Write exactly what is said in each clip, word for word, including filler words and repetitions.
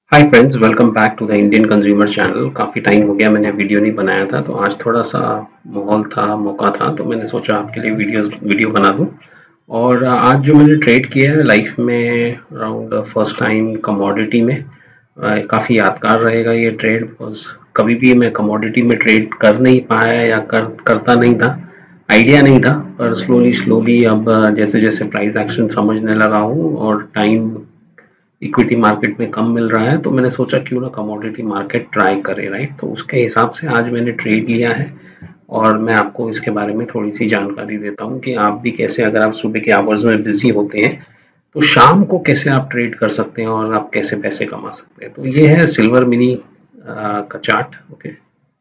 Hi friends, welcome back to the Indian consumer channel. काफ़ी time हो गया मैंने वीडियो नहीं बनाया था, तो आज थोड़ा सा माहौल था, मौका था, तो मैंने सोचा आपके लिए वीडियोस वीडियो बना दूं। और आज जो मैंने ट्रेड किया है लाइफ में अराउंड फर्स्ट टाइम कमोडिटी में, काफ़ी यादगार रहेगा ये ट्रेड। बिकॉज कभी भी मैं कमोडिटी में ट्रेड कर नहीं पाया या कर करता नहीं था, आइडिया नहीं था। पर स्लोली स्लोली अब जैसे जैसे प्राइस एक्शन समझने लगा हूँ और टाइम इक्विटी मार्केट में कम मिल रहा है, तो मैंने सोचा क्यों ना कमोडिटी मार्केट ट्राई करें, राइट। तो उसके हिसाब से आज मैंने ट्रेड लिया है और मैं आपको इसके बारे में थोड़ी सी जानकारी देता हूँ कि आप भी कैसे, अगर आप सुबह के आवर्स में बिजी होते हैं तो शाम को कैसे आप ट्रेड कर सकते हैं और आप कैसे पैसे कमा सकते हैं। तो ये है सिल्वर मिनी का चार्ट। ओके,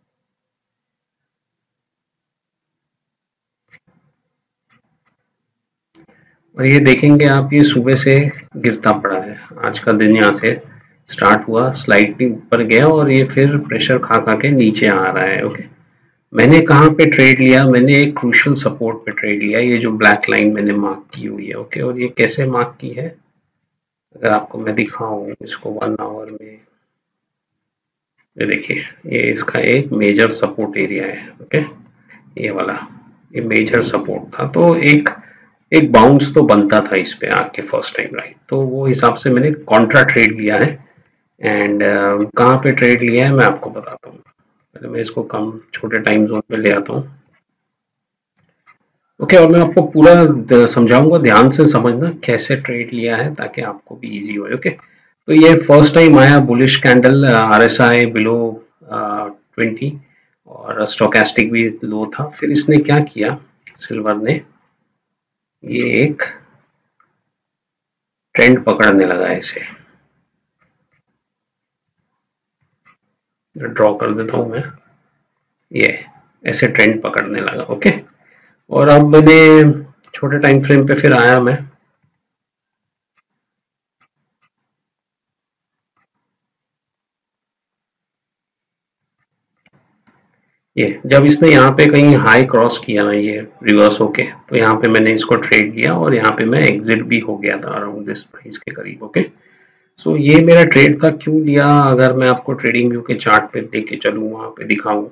और ये देखेंगे आप, ये सुबह से गिरता पड़ा है। आज का दिन यहाँ से स्टार्ट हुआ, स्लाइटली ऊपर गया और ये फिर प्रेशर खा खा के नीचे आ रहा है। ओके, मैंने कहाँ पे ट्रेड लिया? मैंने एक क्रूशियल सपोर्ट पे ट्रेड लिया, ये जो ब्लैक लाइन मैंने मार्क की हुई है। ओके, और ये कैसे मार्क की है अगर आपको मैं दिखाऊं इसको वन आवर में, ये देखिए, ये इसका एक मेजर सपोर्ट एरिया है। ओके, ये वाला, ये मेजर सपोर्ट था, तो एक एक बाउंस तो बनता था इस पे आके फर्स्ट टाइम, राइट। तो वो हिसाब से मैंने कॉन्ट्रा ट्रेड लिया है। एंड uh, कहाँ पे ट्रेड लिया है मैं आपको बताता हूँ। पहले मैं इसको कम छोटे टाइम जोन पे ले आता हूँ। ओके, और मैं आपको पूरा द- समझाऊंगा, ध्यान से समझना कैसे ट्रेड लिया है ताकि आपको भी इजी हो। ओके, तो ये फर्स्ट टाइम आया bullish candle, RSI below twenty और स्टोकेस्टिक भी लो था। फिर इसने क्या किया, सिल्वर ने ये एक ट्रेंड पकड़ने लगा इसे। ड्रॉ कर देता हूं मैं, ये ऐसे ट्रेंड पकड़ने लगा। ओके, और अब मैंने छोटे टाइम फ्रेम पे फिर आया मैं, ये जब इसने यहाँ पे कहीं हाई क्रॉस किया ना, ये रिवर्स होके, तो यहाँ पे मैंने इसको ट्रेड किया और यहाँ पे मैं एग्जिट भी हो गया था अराउंड दिस प्राइस के करीब। ओके, सो ये मेरा ट्रेड था। क्यों लिया, अगर मैं आपको ट्रेडिंग व्यू के चार्ट पे देख के चलूँ, वहां पे दिखाऊं।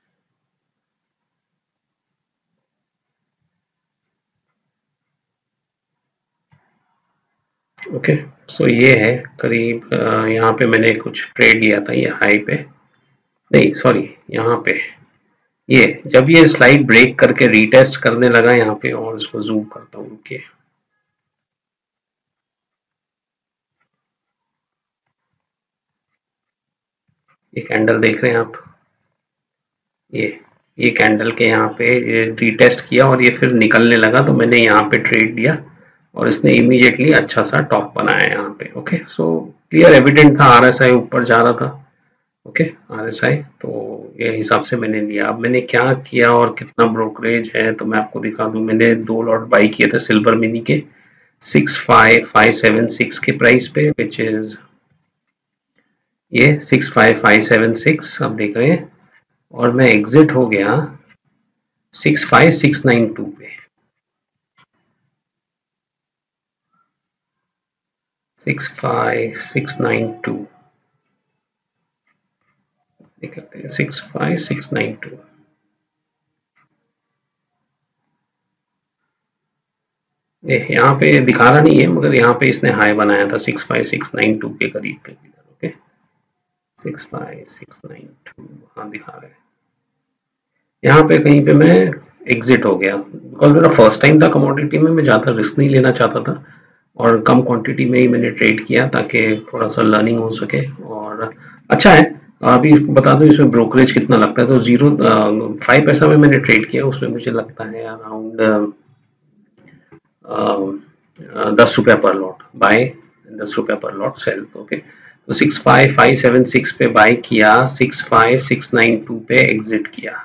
ओके, सो ये है करीब अ, यहाँ पे मैंने कुछ ट्रेड लिया था, ये हाई पे, नहीं सॉरी, यहाँ पे, ये जब ये स्लाइड ब्रेक करके रीटेस्ट करने लगा यहाँ पे, और इसको जूम करता हूँ। ओके, ये कैंडल देख रहे हैं आप, ये ये कैंडल के यहाँ पे ये रीटेस्ट किया और ये फिर निकलने लगा, तो मैंने यहाँ पे ट्रेड लिया और इसने इमीडिएटली अच्छा सा टॉप बनाया यहाँ पे। ओके, सो क्लियर एविडेंट था, आरएसआई ऊपर जा रहा था। ओके, आरएसआई, तो ये हिसाब से मैंने लिया। अब मैंने क्या किया और कितना ब्रोकरेज है तो मैं आपको दिखा दूं। मैंने दो लॉट बाई किए थे सिल्वर मिनी के, six five five seven six की प्राइस पे, विच इज ये six five five seven six आप देख रहे हैं। और मैं एग्जिट हो गया six five six nine two पे, six five six nine two देखते हैं, six five six nine two. ये यहाँ पे दिखा रहा नहीं है, मगर यहाँ पे इसने हाई बनाया था six five six nine two के करीब के। Okay, six five six nine two, हाँ दिखा रहे हैं। यहाँ पे कहीं पे मैं एग्जिट हो गया, बिकॉज मेरा फर्स्ट टाइम था कमोडिटी में, मैं ज़्यादा रिस्क नहीं लेना चाहता था और कम क्वांटिटी में ही मैंने ट्रेड किया ताकि थोड़ा सा लर्निंग हो सके। और अच्छा है, अभी बता दूं इसमें ब्रोकरेज कितना लगता है। तो जीरो फाइव पैसा में मैंने ट्रेड किया, उसमें मुझे लगता है अराउंड दस रुपया पर लॉट बाय, दस रुपया पर लॉट सेल। ओके, तो six five five seven six पे बाय किया, six five six nine two पे एग्जिट किया,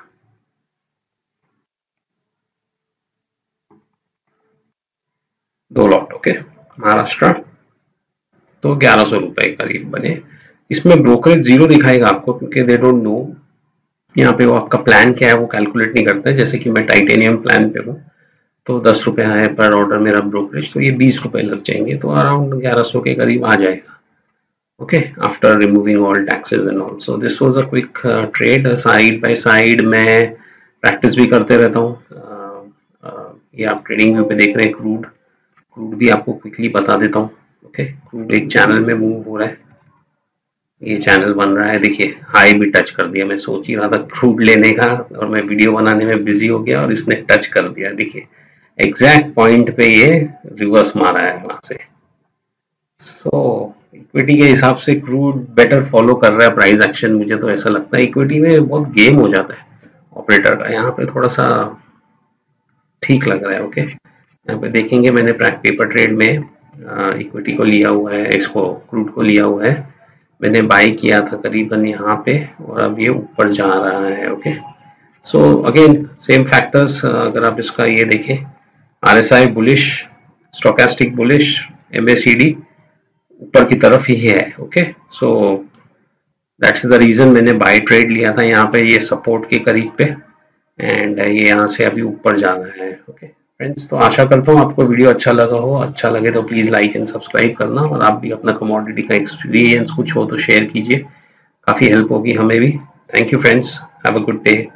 दो लॉट। ओके, महाराष्ट्र, तो ग्यारह सौ रुपए करीब बने। इसमें ब्रोकरेज जीरो दिखाएगा आपको क्योंकि दे डोंट नो यहाँ पे वो आपका प्लान क्या है वो कैलकुलेट नहीं करते। जैसे कि मैं टाइटेनियम प्लान पे हूँ, तो दस रुपया है पर ऑर्डर मेरा ब्रोकरेज, तो ये बीस रुपए लग जाएंगे, तो अराउंड ग्यारह सौ के करीब आ जाएगा। okay, after removing all taxes and all. So this was a quick uh, trade. Side by side मैं प्रैक्टिस भी करते रहता हूँ. uh, uh, ये आप ट्रेडिंग व्यू पे देख रहे हैं. क्रूड क्रूड भी आपको क्विकली बता देता हूँ. ओके, क्रूड एक चैनल में मूव हो रहा है. ये चैनल बन रहा है, देखिए हाई भी टच कर दिया. मैं सोच ही रहा था क्रूड लेने का और मैं वीडियो बनाने में बिजी हो गया और इसने टच कर दिया. देखिए एग्जैक्ट पॉइंट पे ये रिवर्स मारा है वहां से. सो इक्विटी के हिसाब से क्रूड बेटर फॉलो कर रहा है प्राइस एक्शन. मुझे तो ऐसा लगता है इक्विटी में बहुत गेम हो जाता है ऑपरेटर का. यहाँ पे थोड़ा सा ठीक लग रहा है. ओके, यहाँ पे देखेंगे मैंने पेपर ट्रेड में इक्विटी को लिया हुआ है, इसको क्रूड को लिया हुआ है. मैंने बाई किया था करीबन यहाँ पे और अब ये ऊपर जा रहा है. Okay, so again same factors. अगर आप इसका ये देखें, RSI bullish, stochastic bullish, MACD ऊपर की तरफ ही है. Okay, so that's the reason मैंने बाई ट्रेड लिया था यहाँ पे, ये सपोर्ट के करीब पे, एंड ये यहाँ से अभी ऊपर जा रहा है. ओके फ्रेंड्स, तो आशा करता हूँ आपको वीडियो अच्छा लगा हो. अच्छा लगे तो प्लीज लाइक एंड सब्सक्राइब करना, और आप भी अपना कमोडिटी का एक्सपीरियंस कुछ हो तो शेयर कीजिए. काफी हेल्प होगी हमें भी. Thank you friends, have a good day.